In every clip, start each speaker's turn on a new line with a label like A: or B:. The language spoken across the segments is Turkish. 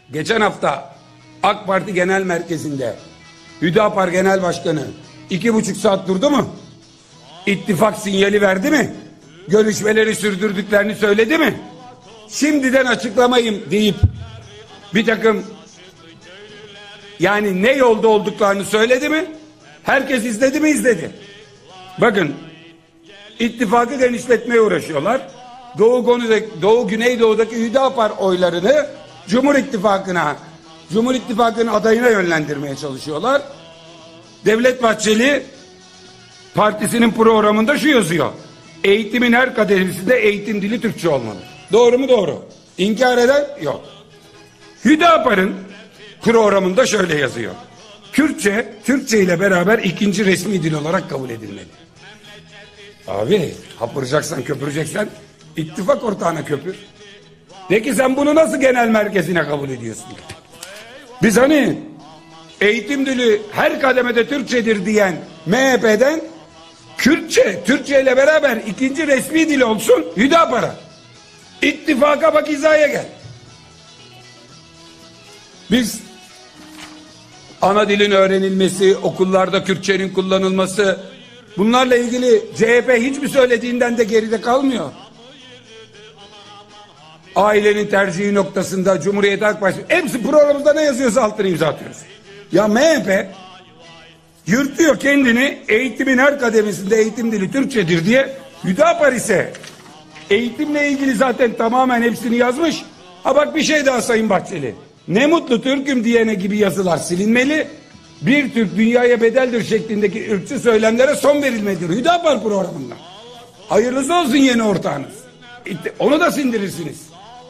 A: Geçen hafta AK Parti Genel Merkezi'nde Hüdapar Genel Başkanı 2,5 saat durdu mu? İttifak sinyali verdi mi? Görüşmeleri sürdürdüklerini söyledi mi? Şimdiden açıklamayım deyip bir takım yani ne yolda olduklarını söyledi mi? Herkes izledi mi? İzledi. Bakın, ittifakı genişletmeye uğraşıyorlar. Doğu Güneydoğu'daki Hüdapar oylarını Cumhur İttifakı'nın adayına yönlendirmeye çalışıyorlar. Devlet Bahçeli partisinin programında şu yazıyor: eğitimin her kademesinde eğitim dili Türkçe olmalı. Doğru mu? Doğru. İnkar eden yok. Hüdapar'ın programında şöyle yazıyor: Türkçe ile beraber ikinci resmi dil olarak kabul edilmeli. Abi, hapıracaksan köpüreceksen ittifak ortağına köpür. Peki sen bunu nasıl genel merkezine kabul ediyorsun? Biz hani eğitim dili her kademede Türkçedir diyen MHP'den Türkçe ile beraber ikinci resmi dil olsun Hüdapar'a. İttifaka bak, hizaya gel. Biz ana dilin öğrenilmesi, okullarda Kürtçenin kullanılması, bunlarla ilgili CHP hiçbir söylediğinden de geride kalmıyor. Ailenin tercihi noktasında Cumhuriyet Halk Partisi, hepsi programımızda ne yazıyorsa altına imza atıyoruz. Ya MHP yırtıyor kendini, eğitimin her kademesinde eğitim dili Türkçedir diye. Hüdapar ise eğitimle ilgili zaten tamamen hepsini yazmış. Ha bak, bir şey daha Sayın Bahçeli: ne mutlu Türk'üm diyene gibi yazılar silinmeli. Bir Türk dünyaya bedeldir şeklindeki ırkçı söylemlere son verilmelidir Hüdapar programında. Hayırlısı olsun yeni ortağınız. Onu da sindirirsiniz.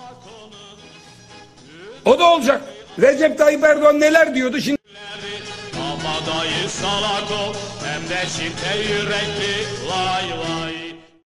A: O da olacak. Recep Tayyip Erdoğan neler diyordu şimdi?
B: Ama dayı salak ol, hem de çifte yürekli, vay vay.